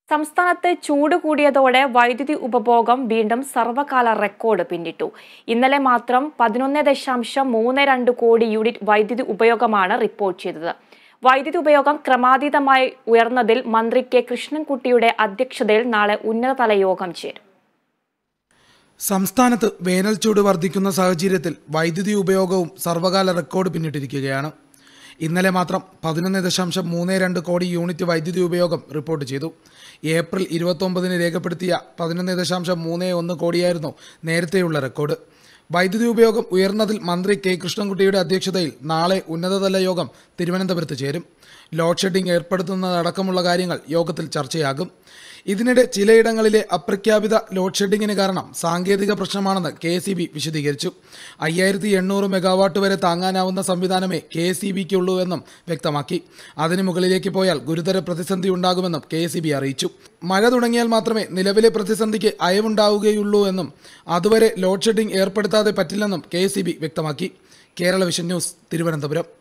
സംസ്ഥാനത്ത് ചൂട് കൂടിയതോടെ വൈദ്യുതി ഉപഭോഗം വീണ്ടും സർവകാല റെക്കോർഡ് പിന്നിട്ടു. ഇന്നലെ മാത്രം 11.32 കോടി യൂണിറ്റ് വൈദ്യുതി ഉപയോഗമാണ് റിപ്പോർട്ട് ചെയ്തത്. വൈദ്യുതി ഉപയോഗം ക്രമാതീതമായി ഉയർന്നതിൽ മന്ത്രി കെ കൃഷ്ണൻകുട്ടിയുടെ അധ്യക്ഷതയിൽ നാളെ ഉന്നതതല യോഗം ചേരും. സംസ്ഥാനത്ത് വേനൽച്ചൂട് വർദ്ധിക്കുന്ന സാഹചര്യത്തിൽ വൈദ്യുതി ഉപയോഗവും സർവകാല റെക്കോർഡ് പിന്നിട്ടിരിക്കുകയാണ്. ഇന്നലെ മാത്രം 11.32 കോടി യൂണിറ്റ് വൈദ്യുതി ഉപയോഗം റിപ്പോർട്ട് ചെയ്തു. ഏപ്രിൽ 29-ന് രേഖപ്പെടുത്തിയ 11.31 കോടിയായിരുന്നു നേരത്തെയുള്ള റെക്കോർഡ്. വൈദ്യുതി ഉപയോഗം ഉയർന്നതിൽ മന്ത്രി കെ കൃഷ്ണൻകുട്ടിയുടെ അധ്യക്ഷതയിൽ നാളെ ഉന്നതതല യോഗം തിരുവനന്തപുരത്ത് ചേരും. ലോഡ് ഷെഡിംഗ് ഏർപ്പെടുത്തുന്നതടക്കമുള്ള കാര്യങ്ങൾ യോഗത്തിൽ ചർച്ചയാകും. ഇതിനിടെ ചിലയിടങ്ങളിലെ അപ്രഖ്യാപിത ലോഡ് ഷെഡിങ്ങിന് കാരണം സാങ്കേതിക പ്രശ്നമാണെന്ന് KSEB വിശദീകരിച്ചു. 5800 മെഗാവാട്ട് വരെ താങ്ങാനാവുന്ന സംവിധാനമേ KSEBക്കുള്ളൂ എന്നും വ്യക്തമാക്കി. അതിന് മുകളിലേക്ക് പോയാൽ ഗുരുതര പ്രതിസന്ധി ഉണ്ടാകുമെന്നും KSEB അറിയിച്ചു. മഴ തുടങ്ങിയാൽ മാത്രമേ നിലവിലെ പ്രതിസന്ധിക്ക് അയവുണ്ടാവുകയുള്ളൂ എന്നും അതുവരെ ലോഡ് ഷെഡിംഗ് ഏർപ്പെടുത്താതെ പറ്റില്ലെന്നും KSEB വ്യക്തമാക്കി. Kerala vision news, Thiruvananthapuram.